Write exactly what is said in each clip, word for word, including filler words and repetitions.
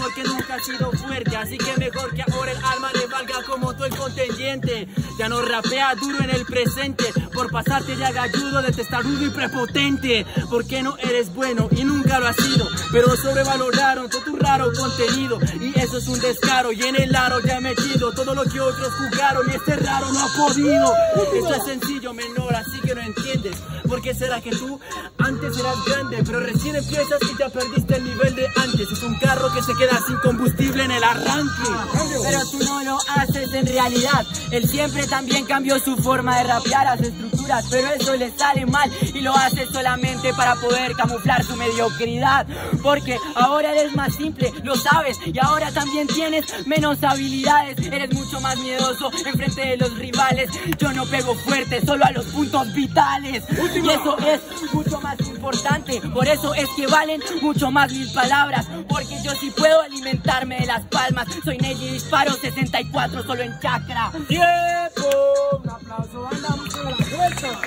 porque nunca has sido fuerte. Así que mejor que ahora el alma le valga como tú el contendiente. Ya no rapea duro en el presente, por pasarte de agalludo, de testarudo y prepotente. Porque no eres bueno y nunca lo has sido, pero sobrevaloraron todo tu raro contenido. Y eso es un descaro, y en el aro ya he metido todo lo que otros jugaron, y este raro no ha podido. Esto es sencillo, menor, así que no entiendes. ¿Por qué será que tú antes eras grande, pero recién empiezas y ya perdiste el nivel de antes? Es un carro que se queda sin combustible en el arranque. Pero tú no lo haces en realidad. Él siempre también cambió su forma de rapear, hace estructuras, pero eso le sale mal y lo hace solamente para poder camuflar su mediocridad. Porque ahora eres más simple, lo sabes, y ahora también tienes menos habilidades. Eres mucho más miedoso enfrente de los rivales. Yo no pego fuerte, solo a los puntos vitales. Y eso es mucho más importante, por eso es que valen mucho más mis palabras. Porque yo sí puedo alimentarme de las palmas. Soy Neji, disparo sesenta y cuatro solo en chakra. ¡Tiempo! Un aplauso, banda, mucho de la vuelta.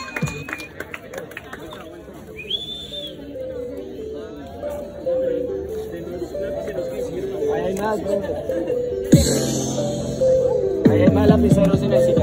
Ahí hay más, bro. Ahí hay más lapiceros en el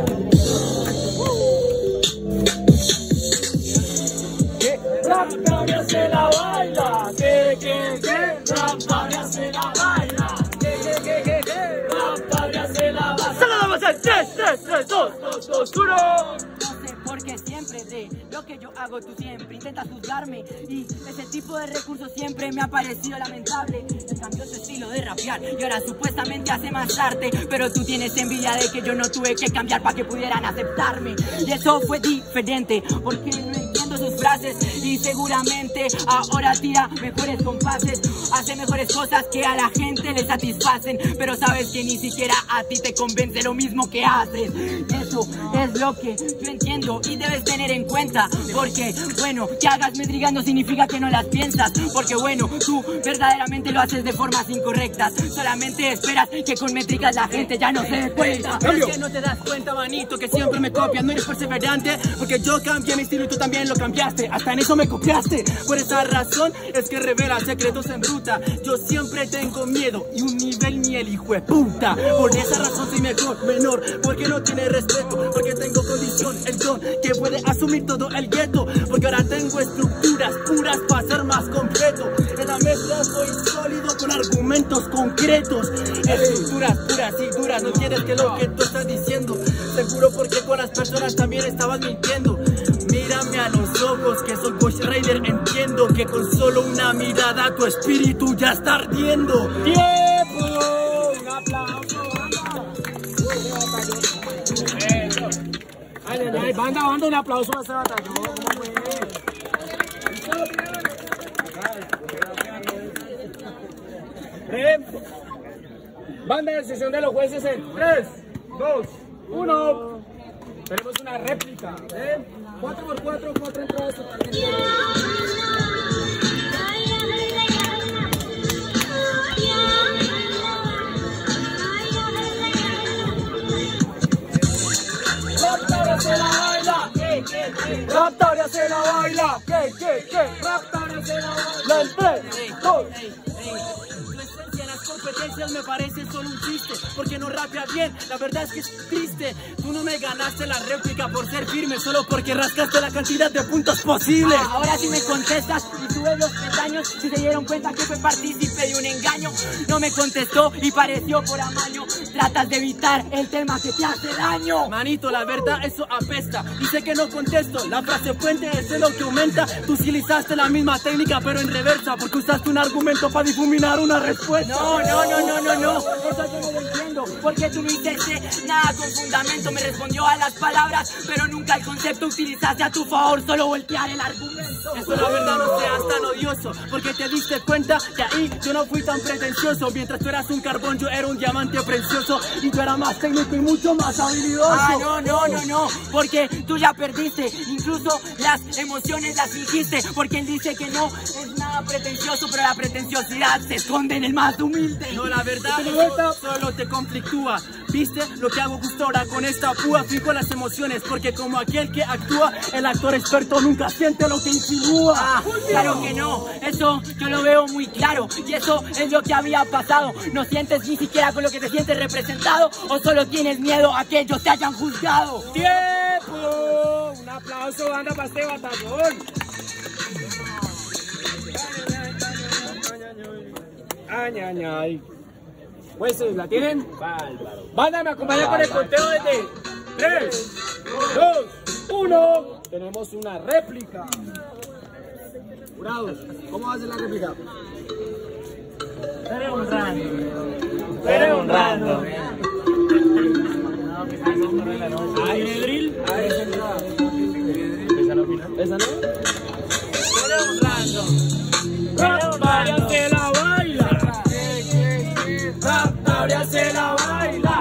Rap Tauria se la baila, que que que Rap Tauria se la baila, que que que que que Rap Tauria se la baila. ¡Se la damos en tres, tres, tres, dos, dos, dos, uno! No sé por qué siempre de lo que yo hago tú siempre intentas juzgarme, y ese tipo de recursos siempre me ha parecido lamentable. Él cambió su estilo de rapear y ahora supuestamente hace más arte, pero tú tienes envidia de que yo no tuve que cambiar para que pudieran aceptarme. Y eso fue diferente, porque no entiendo sus frases y seguramente ahora tira mejores compases, hace mejores cosas que a la gente le satisfacen, pero sabes que ni siquiera a ti te convence lo mismo que haces. Eso es lo que yo entiendo y debes tener en cuenta, porque bueno, que hagas métricas no significa que no las piensas, porque bueno, tú verdaderamente lo haces de formas incorrectas, solamente esperas que con métricas la gente ya no se dé cuenta. Es que no te das cuenta, manito, que siempre me copias, no eres perseverante, porque yo cambié mi estilo y tú también lo cambiaste, hasta en eso me copiaste. Por esa razón es que revela secretos en bruta. Yo siempre tengo miedo y un nivel ni el hijo de puta. Por esa razón soy mejor, menor, porque no tiene respeto, porque tengo condición, el don que puede asumir todo el gueto, porque ahora tengo estructuras puras para ser más completo. En la mezcla soy sólido con argumentos concretos, estructuras puras y duras. No quieres que lo que tú estás diciendo, seguro porque con las personas también estabas mintiendo. Mírame a los ojos, que soy Ghost Rider, entiendo que con solo una mirada tu espíritu ya está ardiendo. ¡Tiempo! Un aplauso, banda. Ay, ay, ay, banda, banda, un aplauso para ese batallón. ¿Cómo fue? Bien. Banda de decisión de los jueces en tres, dos, uno. Tenemos una réplica. ¿Eh? cuatro por cuatro, cuatro entradas totalmente. Rap Tauria se la baila, que que que Rap Tauria se la baila, que que que Rap Tauria se la baila. En tres, dos. Competencias me parece solo un chiste, porque no rapea bien, la verdad es que es triste. Tú no me ganaste la réplica por ser firme, solo porque rascaste la cantidad de puntos posible. Ah, ahora sí me contestas y tú ves los pestaños, si se dieron cuenta que fue partícipe de un engaño. No me contestó y pareció por amaño. Tratas de evitar el tema que te hace daño. Manito, la verdad eso apesta. Dice que no contesto, la frase puente es lo que aumenta. Tú utilizaste la misma técnica pero en reversa, porque usaste un argumento para difuminar una respuesta. No, no, no, no, no, no, eso yo no lo entiendo, porque tú no hiciste nada con fundamento. Me respondió a las palabras, pero nunca el concepto utilizaste a tu favor, solo voltear el argumento. Eso la verdad no seas tan odioso, porque te diste cuenta que ahí yo no fui tan pretencioso. Mientras tú eras un carbón, yo era un diamante precioso, y yo era más técnico y mucho más habilidoso. Ah, no, no, no, no, porque tú ya perdiste, incluso las emociones las fingiste, porque él dice que no es nada nada pretencioso, pero la pretenciosidad se esconde en el más humilde. No, la verdad eso solo te conflictúa. ¿Viste lo que hago justo ahora con esta púa? Fijo las emociones, porque como aquel que actúa, el actor experto nunca siente lo que insinúa. Ah, claro que no, eso yo lo veo muy claro. Y eso es lo que había pasado. No sientes ni siquiera con lo que te sientes representado, o solo tienes miedo a que ellos te hayan juzgado. ¡Tiempo! Un aplauso, banda, para este batallón. Ay, ay, ay. Pues, ¿la tienen? Bárbaro. Banda, me acompaña con el conteo desde tres, dos, uno. Tenemos una réplica. Jurados, ¿cómo va a ser la réplica? Eres honrando. Eres honrando. Ay, Nedril. Ahí es entrada. ¿Esa no opina? ¿Esa no? Eres honrando. Raptaria se la baila. Raptaria se la baila.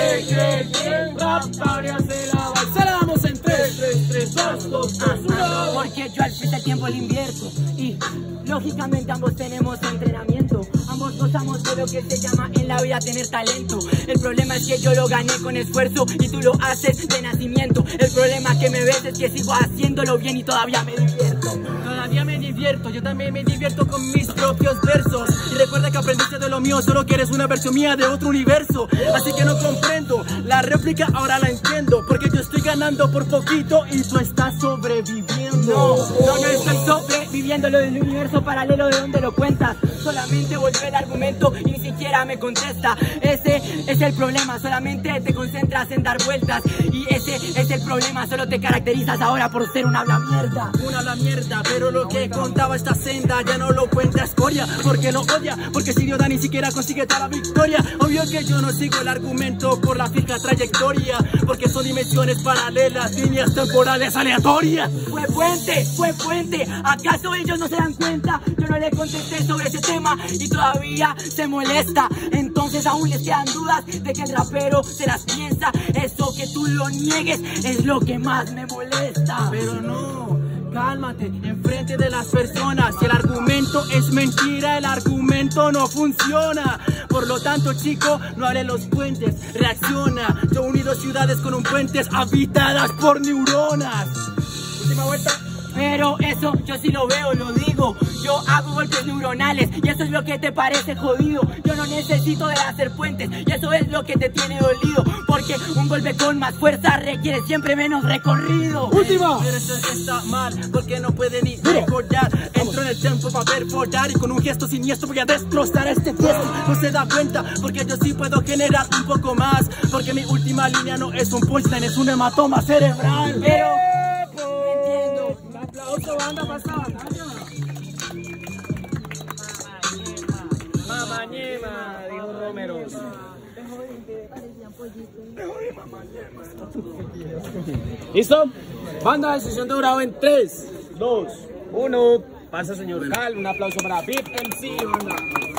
Raptaria se la baila. Se la damos en tres, tres, tres, dos, dos, dos, uno. Porque yo al fin del tiempo le invierto y lógicamente ambos tenemos entrenamiento. Ambos gozamos de lo que se llama en la vida tener talento. El problema es que yo lo gané con esfuerzo y tú lo haces de nacimiento. El problema que me ves es que sigo haciéndolo bien y todavía me divierto. Todavía me divierto, yo también me divierto con mis propios versos. Y recuerda que aprendiste de lo mío, solo que eres una versión mía de otro universo. Así que no comprendo, la réplica ahora la entiendo, porque yo estoy ganando por poquito y tú estás sobreviviendo. No, no, no estoy sobreviviendo lo del universo paralelo de donde lo cuentas. Solamente volvió el argumento y ni siquiera me contesta. Ese es el problema, solamente te concentras en dar vueltas. Y ese es el problema, solo te caracterizas ahora por ser un habla mierda. Un habla mierda, pero lo que contaba esta senda ya no lo cuenta escoria, porque lo odia, porque si Dios ni siquiera consigue toda la victoria. Obvio que yo no sigo el argumento por la fija trayectoria, porque son dimensiones paralelas, líneas temporales aleatorias. Fue puente, fue puente, ¿acaso ellos no se dan cuenta? Yo no le contesté sobre ese tema y todavía se molesta. Entonces aún les quedan dudas de que el rapero se las piensa. Eso que tú lo niegues es lo que más me molesta. Pero no, cálmate, enfrente de las personas. Si el argumento es mentira, el argumento no funciona. Por lo tanto, chico, no haré los puentes, reacciona. Yo he unido ciudades con un puentes habitadas por neuronas. Última vuelta. Pero eso yo sí lo veo, lo digo. Yo hago golpes neuronales y eso es lo que te parece jodido. Yo no necesito de hacer puentes y eso es lo que te tiene dolido, porque un golpe con más fuerza requiere siempre menos recorrido. Última. Pero eso está mal, porque no puede ni recordar. Entro en el tiempo para perforar y con un gesto siniestro voy a destrozar este tiesto. No se da cuenta, porque yo sí puedo generar un poco más, porque mi última línea no es un punchline, es un hematoma cerebral. Pero aplauso, banda, para esta batalla. Mamañema, dijo Romeros. ¿Listo? Banda, decisión de jurado en tres, dos, uno. Pasa, señor Cal. Un aplauso para V I P M C, banda.